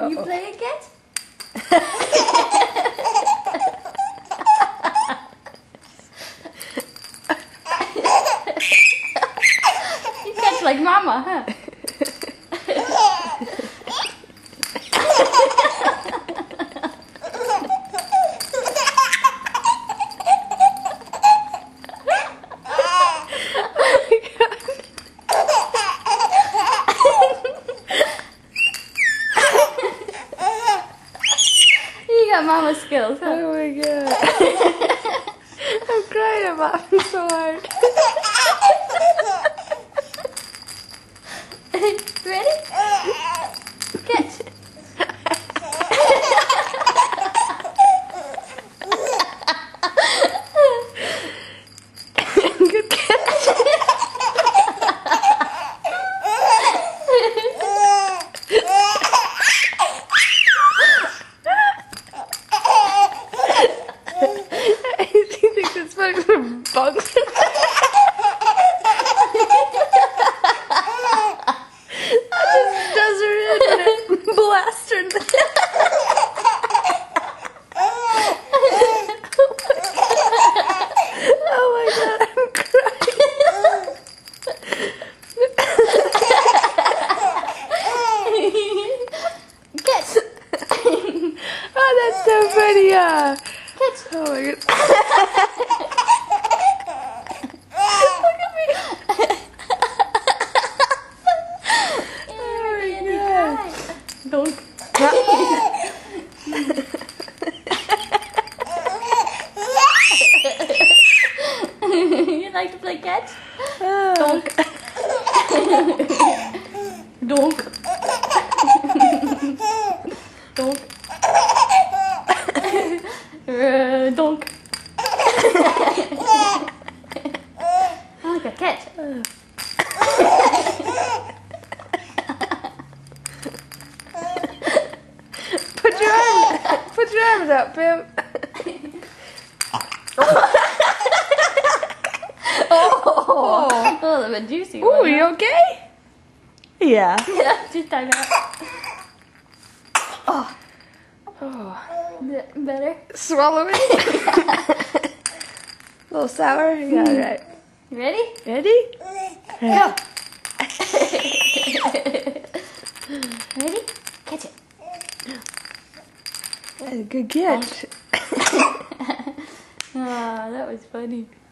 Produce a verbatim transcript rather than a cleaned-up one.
Uh-oh. You play a catch? You catch like mama, huh? You got mama skills, huh? Oh my god. I'm crying, I'm laughing so hard. Ready? Catch. Good catch. Do you think this bugs are bugs? Just does her in and it blasts her in the Oh my god, I'm crying. Catch. Oh, that's so funny, yeah. Catch. Oh my god. Look at me. Don't. You like to play catch? Donk. Donk. Donk. Uh, donk. I like a catch. Put your arms, put your arms out, Pim. Oh, a little bit juicy. Ooh, one, you huh? okay? Yeah. Yeah, just time out. Oh, Oh. be- better. Swallow it. A little sour? Yeah, alright. You ready? Ready? Go. Ready? Catch it. That's a good catch. Oh, that was funny.